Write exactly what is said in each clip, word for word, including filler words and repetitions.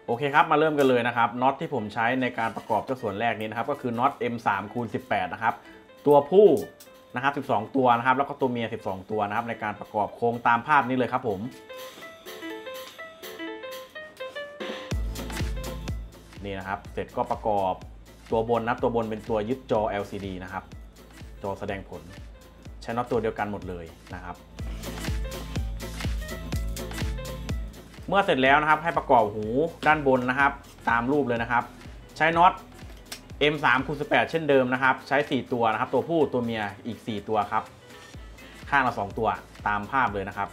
โอเคครับมาเริ่มกันเลยนะครับน็อตที่ผมใช้ในการประกอบเจ้าส่วนแรกนี้นะครับก็คือน็อต เอ็ม สาม คูณ สิบแปด นะครับตัวผู้นะครับสิบสองตัวนะครับแล้วก็ตัวเมียสิบสองตัวนะครับในการประกอบโครงตามภาพนี้เลยครับผมนี่นะครับเสร็จก็ประกอบตัวบนนะครับตัวบนเป็นตัวยึดจอ แอล ซี ดี นะครับจอแสดงผลใช้น็อตตัวเดียวกันหมดเลยนะครับเมื่อเสร็จแล้วนะครับให้ประกอบหูด้านบนนะครับตามรูปเลยนะครับใช้น็อต เอ็ม สาม คูณ สิบแปด เช่นเดิมนะครับใช้สี่ตัวนะครับตัวผู้ตัวเมียอีกสี่ตัวครับข้างละสองตัวตามภาพเลยนะครับ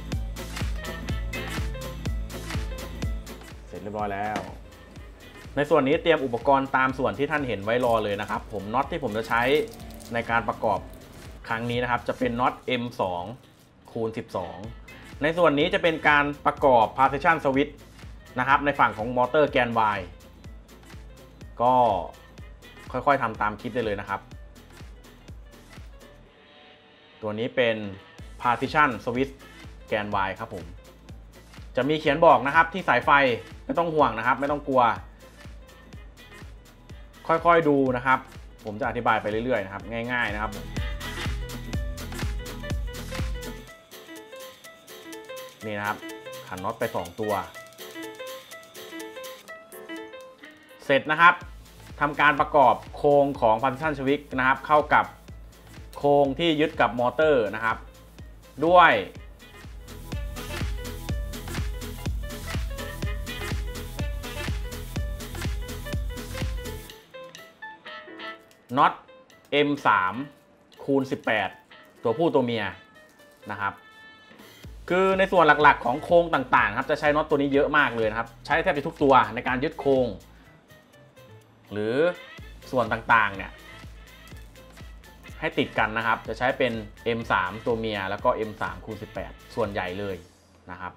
เสร็จเรียบร้อยแล้วในส่วนนี้เตรียมอุปกรณ์ตามส่วนที่ท่านเห็นไว้รอเลยนะครับผมน็อตที่ผมจะใช้ในการประกอบครั้งนี้นะครับจะเป็นน็อต เอ็ม สอง คูณ สิบสองในส่วนนี้จะเป็นการประกอบ partition switch นะครับในฝั่งของมอเตอร์แกน Y ก็ค่อยๆทำตามคลิปได้เลยนะครับตัวนี้เป็น partition switch แกน Y ครับผมจะมีเขียนบอกนะครับที่สายไฟไม่ต้องห่วงนะครับไม่ต้องกลัวค่อยๆดูนะครับผมจะอธิบายไปเรื่อยๆนะครับง่ายๆนะครับนี่นะครับขันน็อตไปสองตัวเสร็จนะครับทำการประกอบโครงของ partition switch นะครับเข้ากับโครงที่ยึดกับมอเตอร์นะครับด้วยน็อต เอ็ม สาม คูณ สิบแปด ตัวผู้ตัวเมียนะครับคือในส่วนหลักๆของโครงต่างๆครับจะใช้น็อตตัวนี้เยอะมากเลยนะครับใช้แทบจะทุกตัวในการยึดโครงหรือส่วนต่างๆเนี่ยให้ติดกันนะครับจะใช้เป็น เอ็ม สาม ตัวเมียแล้วก็ เอ็ม สาม คูณ สิบแปด ส่วนใหญ่เลยนะครับ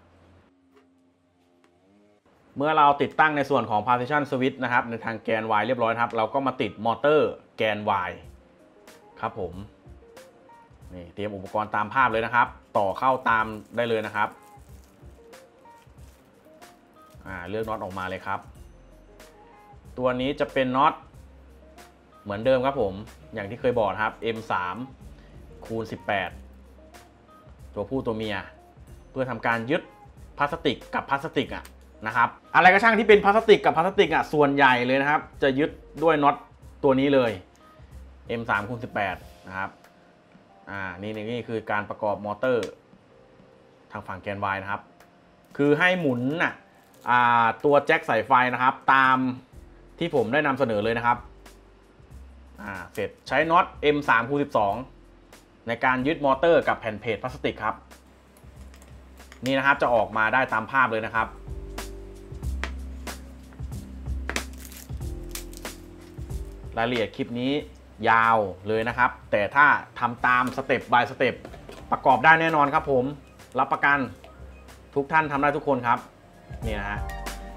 เมื่อเราติดตั้งในส่วนของ partition switch นะครับในทางแกน Y เรียบร้อยครับเราก็มาติดมอเตอร์แกน Y ครับผมนี่เตรียมอุปกรณ์ตามภาพเลยนะครับต่อเข้าตามได้เลยนะครับอ่าเลือกน็อตออกมาเลยครับตัวนี้จะเป็นน็อตเหมือนเดิมครับผมอย่างที่เคยบอกครับ เอ็ม สาม คูณ สิบแปด ตัวผู้ตัวเมียเพื่อทำการยึดพลาสติกกับพลาสติกอ่ะนะครับอะไรก็ช่างที่เป็นพลาสติกกับพลาสติกอ่ะส่วนใหญ่เลยนะครับจะยึดด้วยน็อตตัวนี้เลย เอ็ม สาม คูณ สิบแปด นะครับอ่านี่นี่คือการประกอบมอเตอร์ทางฝั่งแกน Y นะครับคือให้หมุนน่ะอ่าตัวแจ็คสายไฟนะครับตามที่ผมได้นำเสนอเลยนะครับอ่าเสร็จใช้น็อต เอ็ม สาม คูณ สิบสอง ในการยึดมอเตอร์กับแผ่นเพจพลาสติกครับนี่นะครับจะออกมาได้ตามภาพเลยนะครับรายละเอียดคลิปนี้ยาวเลยนะครับแต่ถ้าทำตามสเต็ป by สเต็ปประกอบได้แน่นอนครับผมรับประกันทุกท่านทำได้ทุกคนครับนี่นะฮะ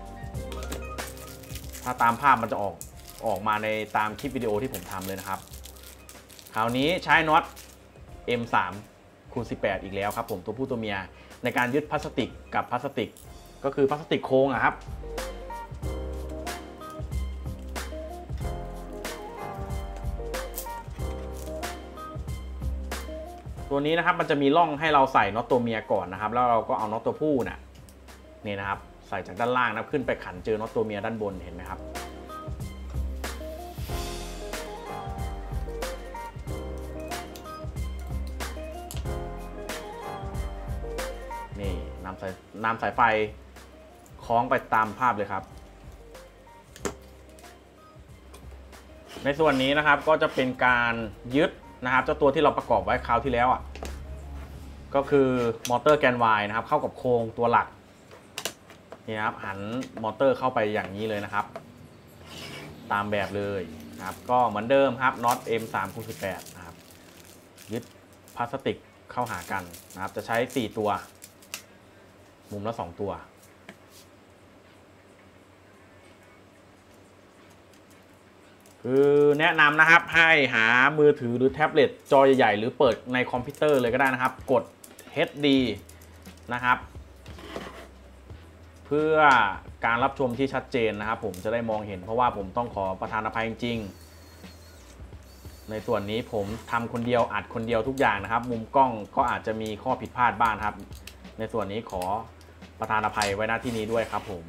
ถ้าตามภาพมันจะออกออกมาในตามคลิปวิดีโอที่ผมทำเลยนะครับคราวนี้ใช้น็อต เอ็ม สาม คูณ สิบแปด อีกแล้วครับผมตัวผู้ตัวเมียในการยึดพลาสติกกับพลาสติกก็คือพลาสติกโค้งอะครับตัวนี้นะครับมันจะมีร่องให้เราใส่น็อตตัวเมียก่อนนะครับแล้วเราก็เอาน็อตตัวผู้น่ะนี่นะครับใส่จากด้านล่างนะขึ้นไปขันเจอน็อตตัวเมียด้านบนเห็นไหมครับนี่นำสายนำสายไฟคล้องไปตามภาพเลยครับในส่วนนี้นะครับก็จะเป็นการยึดนะครับเจ้าตัวที่เราประกอบไว้คราวที่แล้วอ่ะก็คือมอเตอร์แกน Y นะครับเข้ากับโครงตัวหลักนี่นะครับหันมอเตอร์เข้าไปอย่างนี้เลยนะครับตามแบบเลยนะครับก็เหมือนเดิมครับน็อต เอ็ม สาม คูณ สิบแปด นะครับยึดพลาสติกเข้าหากันนะครับจะใช้สี่ตัวมุมละสองตัวคือแนะนำนะครับให้หามือถือหรือแท็บเล็ตจอใหญ่ๆหรือเปิดในคอมพิวเตอร์เลยก็ได้นะครับกด เอช ดี นะครับ เพื่อการรับชมที่ชัดเจนนะครับผมจะได้มองเห็นเพราะว่าผมต้องขอประทานอภัยจริงๆในส่วนนี้ผมทำคนเดียวอัดคนเดียวทุกอย่างนะครับมุมกล้องก็อาจจะมีข้อผิดพลาดบ้างครับในส่วนนี้ขอประทานอภัยไว้ณที่นี้ด้วยครับผม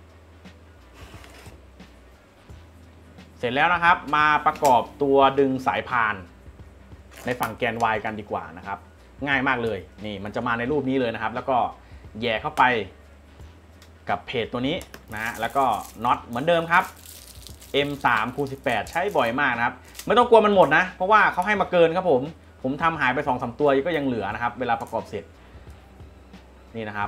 เสร็จแล้วนะครับมาประกอบตัวดึงสายพานในฝั่งแกน Y กันดีกว่านะครับง่ายมากเลยนี่มันจะมาในรูปนี้เลยนะครับแล้วก็แย่เข้าไปกับเพจตัวนี้นะฮะแล้วก็น็อตเหมือนเดิมครับ เอ็ม สาม คูณ สิบแปด ใช้บ่อยมากนะครับไม่ต้องกลัวมันหมดนะเพราะว่าเขาให้มาเกินครับผมผมทำหายไป สองสาม ตัวก็ยังเหลือนะครับเวลาประกอบเสร็จนี่นะครับ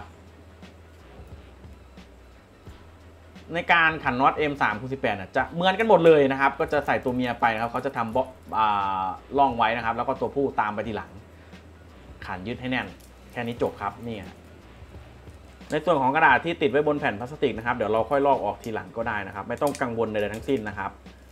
ในการขันน็อต เอ็ม สาม คูณ สิบแปด จะเหมือนกันหมดเลยนะครับก็จะใส่ตัวเมียไปนะครับเขาจะทำร่องไว้นะครับแล้วก็ตัวผู้ตามไปทีหลังขันยึดให้แน่นแค่นี้จบครับนี่ในส่วนของกระดาษที่ติดไว้บนแผ่นพลาสติกนะครับเดี๋ยวเราค่อยลอกออกทีหลังก็ได้นะครับไม่ต้องกังวลใดๆทั้งสิ้นนะครับ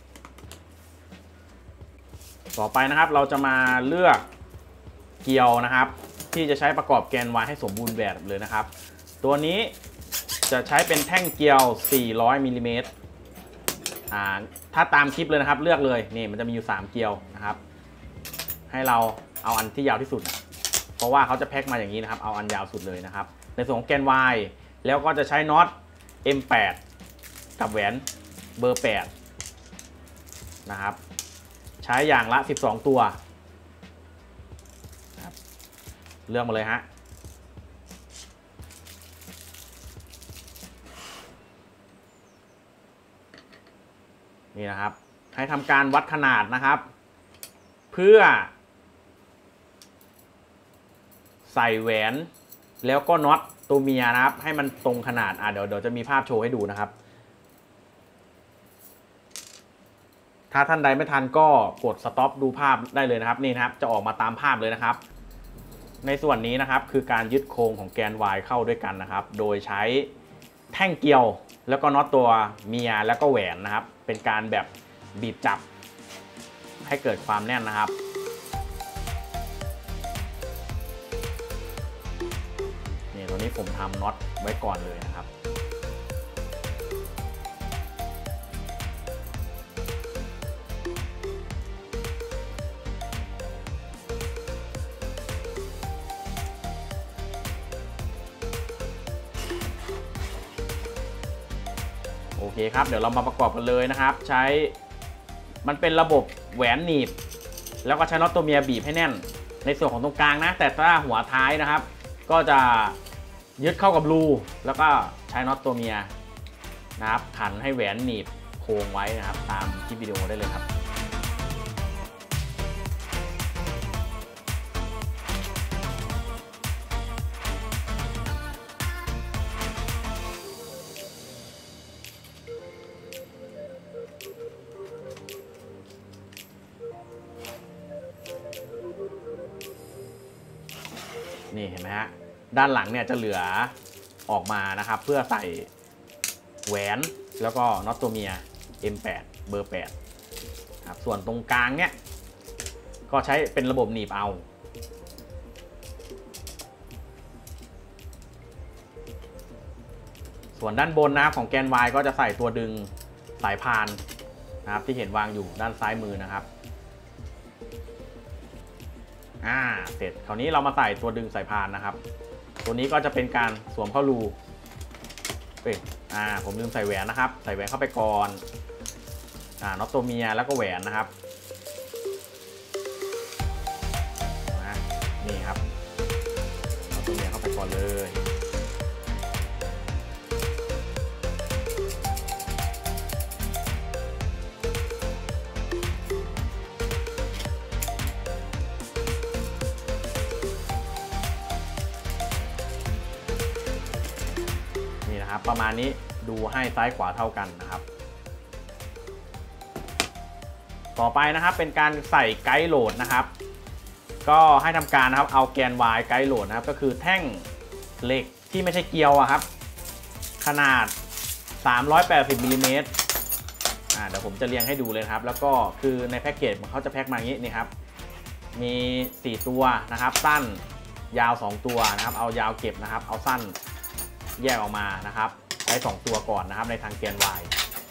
ต่อไปนะครับเราจะมาเลือกเกลียวนะครับที่จะใช้ประกอบแกน Y ให้สมบูรณ์แบบเลยนะครับตัวนี้จะใช้เป็นแท่งเกลียวสี่ร้อยมิลลิเมตรอ่าถ้าตามคลิปเลยนะครับเลือกเลยนี่มันจะมีอยู่สามเกลียวนะครับให้เราเอาอันที่ยาวที่สุดเพราะว่าเขาจะแพ็คมาอย่างนี้นะครับเอาอันยาวสุดเลยนะครับในส่วนของแกน Y แล้วก็จะใช้น็อต เอ็ม แปด กับแหวนเบอร์แปดนะครับใช้อย่างละสิบสองตัวนะครับเลือกมาเลยฮะนี่นะครับให้ทำการวัดขนาดนะครับเพื่อใส่แหวนแล้วก็น็อตตัวเมียนะครับให้มันตรงขนาดอ่ะเดี๋ยวเดี๋ยวจะมีภาพโชว์ให้ดูนะครับถ้าท่านใดไม่ทันก็กดสต็อปดูภาพได้เลยนะครับนี่นะครับจะออกมาตามภาพเลยนะครับในส่วนนี้นะครับคือการยึดโครงของแกน Y เข้าด้วยกันนะครับโดยใช้แท่งเกลียวแล้วก็น็อตตัวเมียแล้วก็แหวนนะครับเป็นการแบบบีบจับให้เกิดความแน่นนะครับนี่ตัวนี้ผมทำน็อตไว้ก่อนเลยนะครับโอเคครับเดี๋ยวเรามาประกอบกันเลยนะครับใช้มันเป็นระบบแหวนหนีบแล้วก็ใช้น็อตตัวเมียบีบให้แน่นในส่วนของตรงกลางนะแต่ถ้าหัวท้ายนะครับก็จะยึดเข้ากับรูแล้วก็ใช้น็อตตัวเมียนะครับขันให้แหวนหนีบโค้งไว้นะครับตามคลิปวิดีโอได้เลยครับนี่เห็นไหมฮะด้านหลังเนี่ยจะเหลือออกมานะครับเพื่อใส่แหวนแล้วก็น็อตตัวเมีย เอ็ม แปด เบอร์แปดครับส่วนตรงกลางเนี่ยก็ใช้เป็นระบบหนีบเอาส่วนด้านบนนะครับของแกน Y ก็จะใส่ตัวดึงสายพานนะครับที่เห็นวางอยู่ด้านซ้ายมือนะครับอ่าเสร็จคราวนี้เรามาใส่ตัวดึงสายพานนะครับตัวนี้ก็จะเป็นการสวมเข้ารูเอ้ยอ่าผมลืมใส่แหวนนะครับใส่แหวนเข้าไปก่อนอ่าน็อตตัวเมียแล้วก็แหวนนะครับนะนี่ครับน็อตตัวเมียเข้าไปก่อนเลยประมาณนี้ดูให้ซ้ายขวาเท่ากันนะครับต่อไปนะครับเป็นการใส่ไกด์โหลดนะครับก็ให้ทำการนะครับเอาแกน Y ไกด์โหลดนะครับก็คือแท่งเหล็กที่ไม่ใช่เกลียวอะครับขนาดสามร้อยแปดสิบมิลลิเมตรอ่าเดี๋ยวผมจะเรียงให้ดูเลยครับแล้วก็คือในแพ็กเกจเขาจะแพ็คมาอย่างนี้นี่ครับมีสี่ตัวนะครับสั้นยาวสองตัวนะครับเอายาวเก็บนะครับเอาสั้นแยกออกมานะครับใช้สองตัวก่อนนะครับในทางแกน Y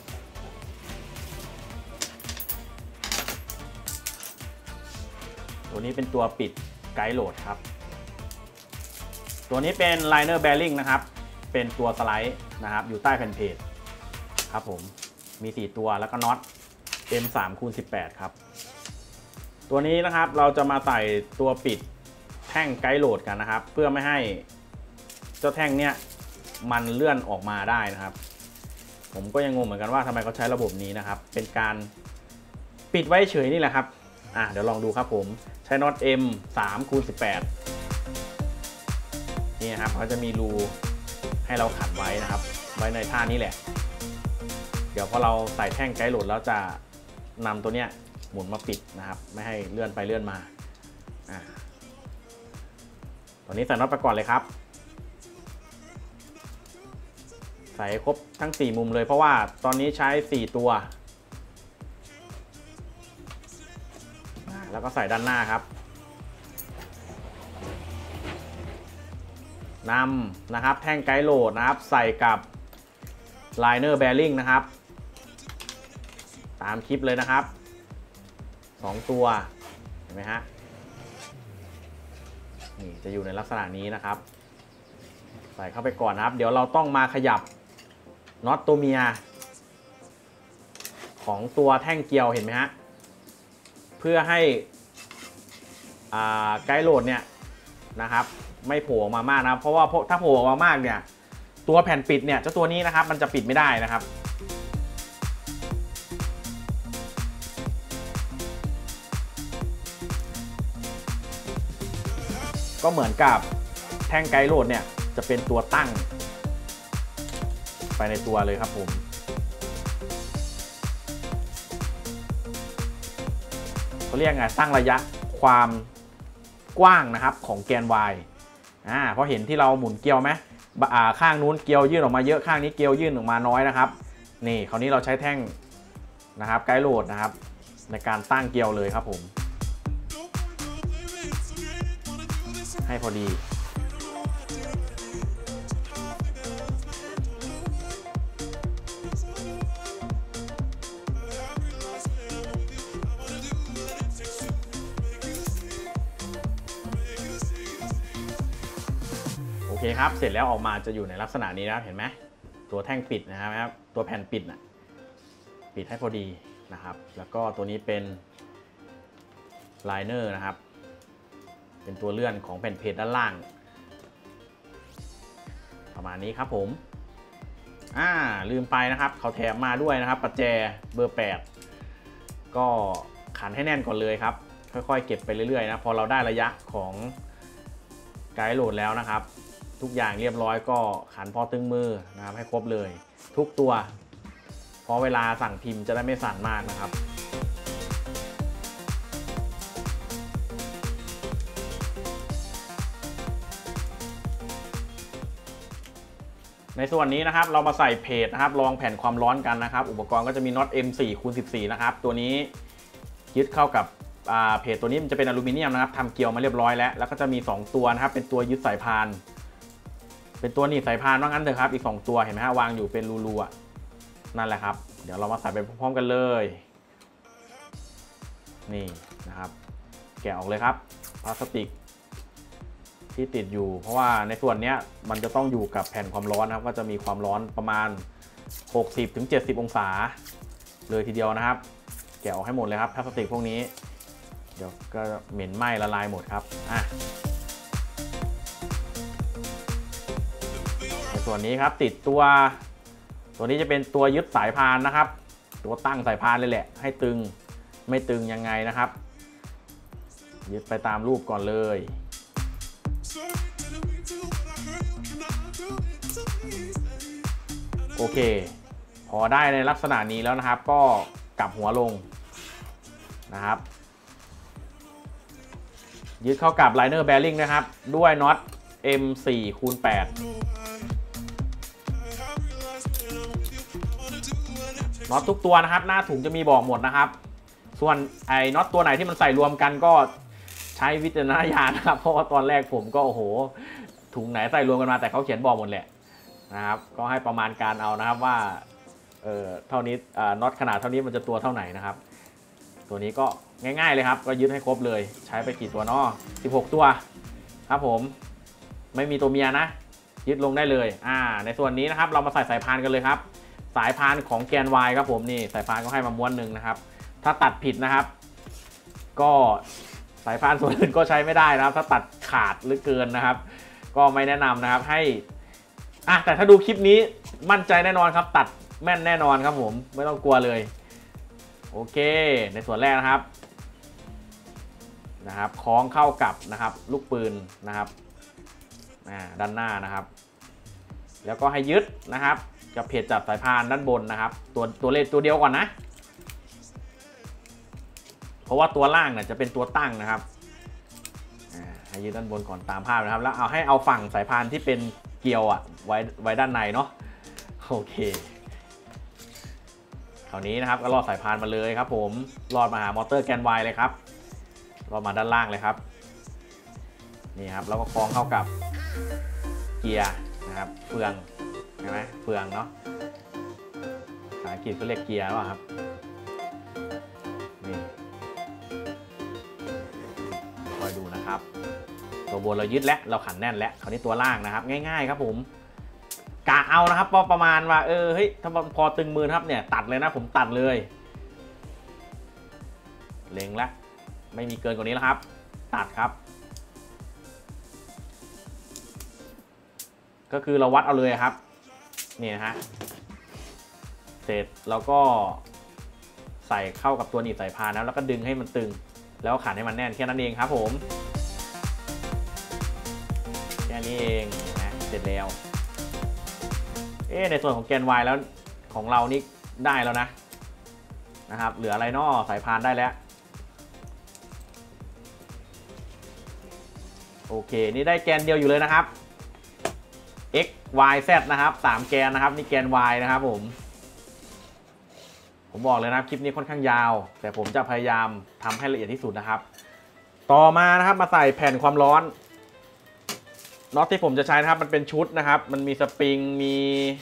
ตัวนี้เป็นตัวปิดไกด์โหลดครับตัวนี้เป็น Liner Bearing นะครับเป็นตัวสไลด์นะครับอยู่ใต้แผ่นเพจครับผมมีสี่ตัวแล้วก็น็อต เอ็ม สาม คูณ สิบแปด ครับตัวนี้นะครับเราจะมาใส่ตัวปิดแท่งไกด์โหลดกันนะครับเพื่อไม่ให้เจ้าแท่งเนี้ยมันเลื่อนออกมาได้นะครับผมก็ยังงงเหมือนกันว่าทำไมเขาใช้ระบบนี้นะครับเป็นการปิดไว้เฉยนี่แหละครับอ่ะเดี๋ยวลองดูครับผมใช้น็อต เอ็ม สาม คูณ สิบแปด นี่นะครับเขาจะมีรูให้เราขัดไว้นะครับไว้ในท่านี้แหละเดี๋ยวพอเราใส่แท่งไกด์โหลดแล้วจะนำตัวเนี้ยหมุนมาปิดนะครับไม่ให้เลื่อนไปเลื่อนมาอ่าตอนนี้ใส่น็อตไปก่อนเลยครับใส่ครบทั้งสี่มุมเลยเพราะว่าตอนนี้ใช้สี่ตัวแล้วก็ใส่ด้านหน้าครับนำนะครับแท่งไกด์โหลดนะครับใส่กับ Liner Bearing นะครับตามคลิปเลยนะครับสองตัวเห็นไหมฮะนี่จะอยู่ในลักษณะนี้นะครับใส่เข้าไปก่อนนะครับเดี๋ยวเราต้องมาขยับน็อตตัวเมียของตัวแท่งเกลียวเห็นไหมฮะเพื่อให้ไกด์โหลดเนี่ยนะครับไม่โผล่ออกมามากนะเพราะว่าถ้าโผล่ออกมามากเนี่ยตัวแผ่นปิดเนี่ยเจ้าตัวนี้นะครับมันจะปิดไม่ได้นะครับก็เหมือนกับแท่งไกด์โหลดเนี่ยจะเป็นตัวตั้งไปในตัวเลยครับผมเขาเรียกไงตั้งระยะความกว้างนะครับของแกน Y อ่าเพราะเห็นที่เราหมุนเกลียวไหมข้างนู้นเกลียวยื่นออกมาเยอะข้างนี้เกลียวยื่นออกมาน้อยนะครับนี่คราวนี้เราใช้แท่งนะครับไกด์โหลดนะครับในการตั้งเกลียวเลยครับผมให้พอดีโอเคครับเสร็จแล้วออกมาจะอยู่ในลักษณะนี้นะเห็นไหมตัวแท่งปิดนะครับตัวแผ่นปิดนะปิดให้พอดีนะครับแล้วก็ตัวนี้เป็นไลเนอร์นะครับเป็นตัวเลื่อนของแผ่นเพจด้านล่างประมาณนี้ครับผมอ่าลืมไปนะครับเขาแถมมาด้วยนะครับประแจเบอร์แปดก็ขันให้แน่นก่อนเลยครับค่อยๆเก็บไปเรื่อยๆนะพอเราได้ระยะของไกด์โหลดแล้วนะครับทุกอย่างเรียบร้อยก็ขันพอตึงมือนะครับให้ครบเลยทุกตัวเพราะเวลาสั่งพิมพ์จะได้ไม่สั่นมากนะครับในส่วนนี้นะครับเรามาใส่เพจนะครับรองแผ่นความร้อนกันนะครับอุปกรณ์ก็จะมีน็อต เอ็ม สี่ คูณ สิบสี่ นะครับตัวนี้ยึดเข้ากับเพจตัวนี้มันจะเป็นอลูมิเนียมนะครับทำเกลียวมาเรียบร้อยแล้วแล้วก็จะมีสองตัวนะครับเป็นตัวยึดสายพานเป็นตัวหนีบสายพานว่างั้นเถอะครับอีกสองตัวเห็นไหมฮะวางอยู่เป็นรูๆนั่นแหละครับเดี๋ยวเรามาใส่ไปพร้อมๆกันเลยนี่นะครับแกะออกเลยครับพลาสติกที่ติดอยู่เพราะว่าในส่วนนี้มันจะต้องอยู่กับแผ่นความร้อนนะครับก็จะมีความร้อนประมาณ หกสิบถึงเจ็ดสิบ องศาเลยทีเดียวนะครับแกะออกให้หมดเลยครับพลาสติกพวกนี้เดี๋ยวก็เหม็นไหม้ละลายหมดครับอ่ะในส่วนนี้ครับติดตัวตัวนี้จะเป็นตัวยึดสายพานนะครับตัวตั้งสายพานเลยแหละให้ตึงไม่ตึงยังไงนะครับยึดไปตามรูปก่อนเลยโอเคพอได้ในลักษณะนี้แล้วนะครับก็กลับหัวลงนะครับยึดเข้ากับ Liner Bearing นะครับด้วยน็อต เอ็ม สี่ คูณ แปด น็อตทุกตัวนะครับหน้าถุงจะมีบอกหมดนะครับส่วนไอ้น็อตตัวไหนที่มันใส่รวมกันก็ใช้วิจารณญาณนะครับเพราะว่าตอนแรกผมก็โอ้โหถุงไหนใส่รวมกันมาแต่เขาเขียนบอกหมดแหละนะครับก็ให้ประมาณการเอานะครับว่าเออเท่านี้น็อตขนาดเท่านี้มันจะตัวเท่าไหนนะครับตัวนี้ก็ง่ายๆเลยครับก็ยึดให้ครบเลยใช้ไปกี่ตัวเนาะสิบหกตัวครับผมไม่มีตัวเมียนะยึดลงได้เลยอ่าในส่วนนี้นะครับเรามาใส่สายพานกันเลยครับสายพานของแกน Y ครับผมนี่สายพานก็ให้มาม้วนหนึ่งนะครับถ้าตัดผิดนะครับก็สายพานส่วนอื่นก็ใช้ไม่ได้นะครับถ้าตัดขาดหรือเกินนะครับก็ไม่แนะนำนะครับให้อ่ะแต่ถ้าดูคลิปนี้มั่นใจแน่นอนครับตัดแม่นแน่นอนครับผมไม่ต้องกลัวเลยโอเคในส่วนแรกนะครับนะครับคล้องเข้ากับนะครับลูกปืนนะครับด้านหน้านะครับแล้วก็ให้ยึดนะครับกับเพจจับสายพานด้านบนนะครับตัวตัวเลขตัวเดียวก่อนนะเพราะว่าตัวล่างเนี่ยจะเป็นตัวตั้งนะครับให้ยึดด้านบนก่อนตามภาพนะครับแล้วเอาให้เอาฝั่งสายพานที่เป็นเกลียวอ่ะไว้ไว้ด้านในเนาะโอเคคราวนี้นะครับก็ลอดสายพานมาเลยครับผมลอดมาหามอเตอร์แกน Y เลยครับลอดมาด้านล่างเลยครับนี่ครับแล้วก็คล้องเข้ากับเกียร์นะครับเฟืองใช่ไหมเฟืองเนาะภาษาอังกฤษก็เรียกเกียร์ว่าครับนี่คอยดูนะครับตัวบนเรายึดแล้วเราขันแน่นแล้วคราวนี้ตัวล่างนะครับง่ายๆครับผมกะเอานะครับประมาณว่าเออเฮ้ยถ้าพอตึงมือครับเนี่ยตัดเลยนะผมตัดเลยเล็งแล้วไม่มีเกินกว่านี้แล้วครับตัดครับก็คือเราวัดเอาเลยครับนี่นะฮะเสร็จเราก็ใส่เข้ากับตัวหนีบสายพานแล้วแล้วก็ดึงให้มันตึงแล้วขันให้มันแน่นแค่นั้นเองครับผมแค่นี้เองนะเสร็จแล้วเอ๊ในส่วนของแกน Y แล้วของเรานี่ได้แล้วนะนะครับเหลืออะไรนอสายพานได้แล้วโอเคนี่ได้แกนเดียวอยู่เลยนะครับ x y z นะครับสามแกนนะครับนี่แกน Y นะครับผมผมบอกเลยนะคลิปนี้ค่อนข้างยาวแต่ผมจะพยายามทำให้ละเอียดที่สุดนะครับต่อมานะครับมาใส่แผ่นความร้อนน็อตที่ผมจะใช้นะครับมันเป็นชุดนะครับมันมีสปริงมี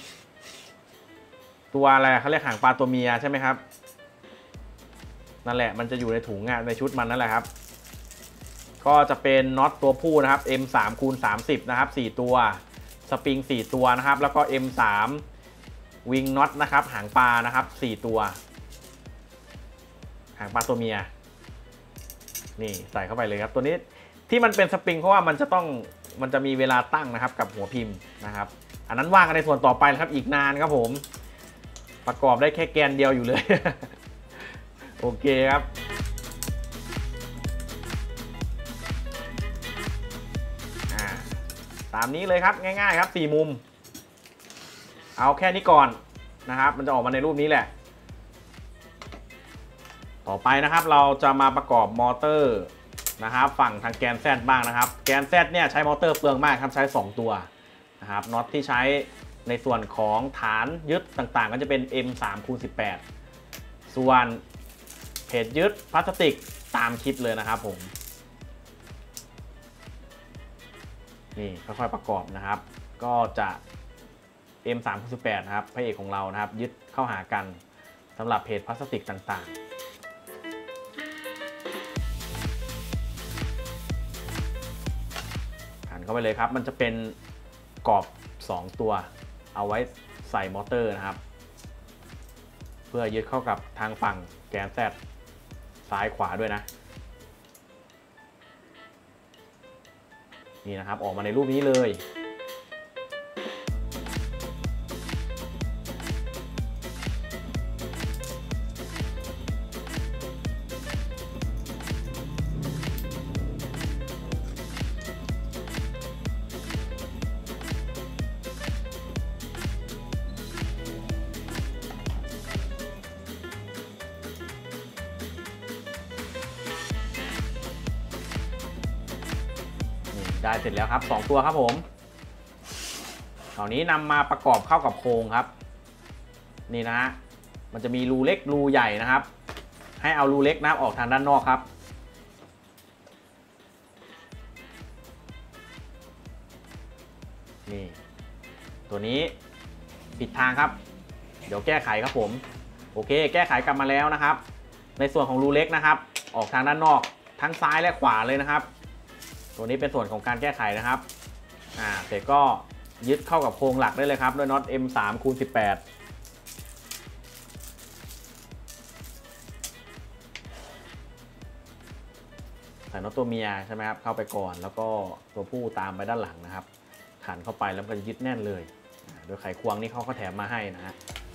ตัวอะไรเขาเรียกหางปลาตัวเมียใช่ไหมครับนั่นแหละมันจะอยู่ในถุงในชุดมันนั่นแหละครับก็จะเป็นน็อตตัวผู้นะครับ เอ็ม สาม คูณ สามสิบ นะครับสี่ตัวสปริงสี่ตัวนะครับแล้วก็ เอ็ม สาม วิงน็อตนะครับหางปลานะครับสี่ตัวหางปลาตัวเมียนี่ใส่เข้าไปเลยครับตัวนี้ที่มันเป็นสปริงเพราะว่ามันจะต้องมันจะมีเวลาตั้งนะครับกับหัวพิมพ์นะครับอันนั้นว่างกันในส่วนต่อไปนะครับอีกนานครับผมประกอบได้แค่แกนเดียวอยู่เลย โอเคครับตามนี้เลยครับง่ายๆครับสี่มุมเอาแค่นี้ก่อนนะครับมันจะออกมาในรูปนี้แหละต่อไปนะครับเราจะมาประกอบมอเตอร์นะครับฝั่งทางแกน Z บ้างนะครับแกน Z เนี่ยใช้มอเตอร์เปลืองมากครับใช้สองตัวนะครับน็อตที่ใช้ในส่วนของฐานยึดต่างๆก็จะเป็น เอ็ม สาม คูณ สิบแปด ส่วนเพจยึดพลาสติกตามคลิปเลยนะครับผมนี่ค่อยๆประกอบนะครับก็จะ เอ็ม สาม คูณ สิบแปด นะครับพระเอกของเรานะครับยึดเข้าหากันสำหรับเพจพลาสติกต่างๆหันเข้าไปเลยครับมันจะเป็นกรอบสองตัวเอาไว้ใส่มอเตอร์นะครับเพื่อยึดเข้ากับทางฝั่งแกน Z ซ้ายขวาด้วยนะนี่นะครับออกมาในรูปนี้เลยได้เสร็จแล้วครับสองตัวครับผมคราวนี้นำมาประกอบเข้ากับโครงครับนี่นะฮะมันจะมีรูเล็กรูใหญ่นะครับให้เอารูเล็กนะครับออกทางด้านนอกครับนี่ตัวนี้ผิดทางครับเดี๋ยวแก้ไขครับผมโอเคแก้ไขกลับมาแล้วนะครับในส่วนของรูเล็กนะครับออกทางด้านนอกทั้งซ้ายและขวาเลยนะครับตัวนี้เป็นส่วนของการแก้ไขนะครับอ่าเสร็จก็ยึดเข้ากับโครงหลักได้เลยครับด้วยน็อต เอ็ม สาม คูณ สิบแปดใส่น็อตตัวเมียใช่ไหมครับเข้าไปก่อนแล้วก็ตัวผู้ตามไปด้านหลังนะครับขันเข้าไปแล้วก็จะยึดแน่นเลยโดยไขควงนี่เขาก็แถมมาให้นะฮะ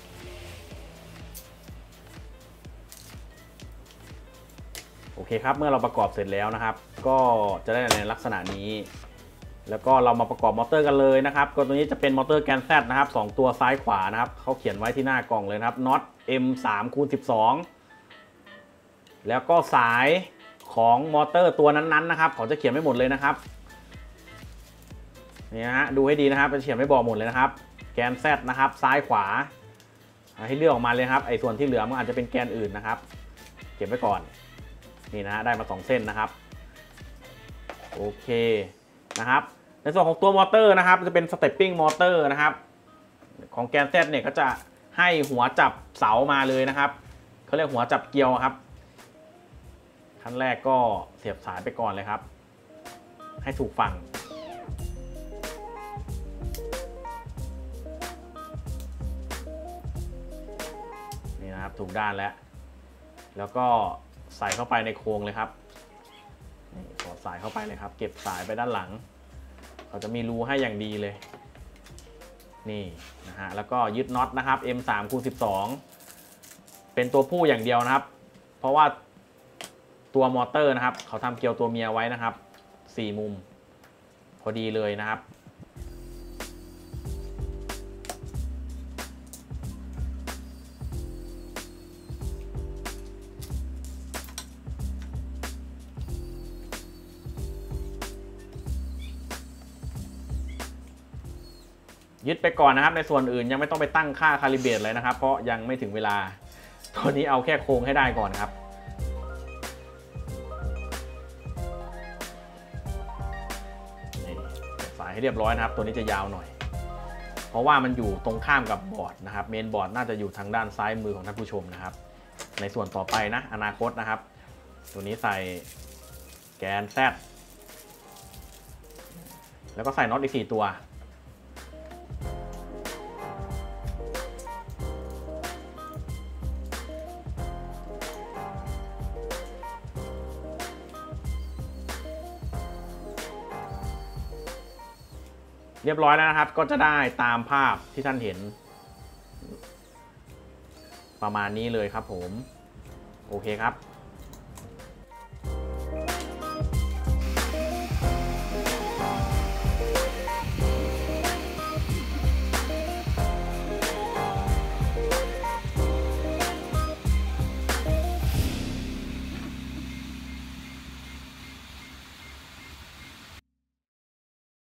โอเคครับเมื่อเราประกอบเสร็จแล้วนะครับก็จะได้ในลักษณะนี้แล้วก็เรามาประกอบมอเตอร์กันเลยนะครับก็ตัวนี้จะเป็นมอเตอร์แกน แซด นะครับสองตัวซ้ายขวานะครับเขาเขียนไว้ที่หน้ากล่องเลยนะครับน็อต เอ็ม สาม คูณ สิบสอง แล้วก็สายของมอเตอร์ตัวนั้นๆนะครับเขาจะเขียนไม่หมดเลยนะครับนี่นะฮะดูให้ดีนะครับจะเขียนไม่บอกหมดเลยนะครับแกน แซด นะครับซ้ายขวาให้เลือกออกมาเลยครับไอ้ส่วนที่เหลือมันอาจจะเป็นแกนอื่นนะครับเก็บไว้ก่อนนี่นะฮะได้มาสองเส้นนะครับโอเคนะครับในส่วนของตัวมอเตอร์นะครับจะเป็นสเตปปิ้งมอเตอร์นะครับของแกน แซด เนี่ยก็จะให้หัวจับเสามาเลยนะครับเขาเรียกหัวจับเกลียวครับขั้นแรกก็เสียบสายไปก่อนเลยครับให้ถูกฝั่งนี่นะครับถูกด้านแล้วแล้วก็ใส่เข้าไปในโครงเลยครับนี่สอดสายเข้าไปเลยครับเก็บสายไปด้านหลังเขาจะมีรูให้อย่างดีเลยนี่นะฮะแล้วก็ยึดน็อตนะครับ เอ็ม สาม คูณ สิบสอง เป็นตัวผู้อย่างเดียวนะครับเพราะว่าตัวมอเตอร์นะครับเขาทำเกลียวตัวเมียไว้นะครับสี่มุมพอดีเลยนะครับยึดไปก่อนนะครับในส่วนอื่นยังไม่ต้องไปตั้งค่าคาลิเบรตเลยนะครับเพราะยังไม่ถึงเวลาตัวนี้เอาแค่โครงให้ได้ก่อนครับสายให้เรียบร้อยนะครับตัวนี้จะยาวหน่อยเพราะว่ามันอยู่ตรงข้ามกับบอร์ดนะครับเมนบอร์ดน่าจะอยู่ทางด้านซ้ายมือของท่านผู้ชมนะครับในส่วนต่อไปนะอนาคตนะครับตัวนี้ใส่แกน แซด แล้วก็ใส่น็อตอีกสี่ตัวเรียบร้อยแล้วนะครับก็จะได้ตามภาพที่ท่านเห็นประมาณนี้เลยครับผมโอเคครับ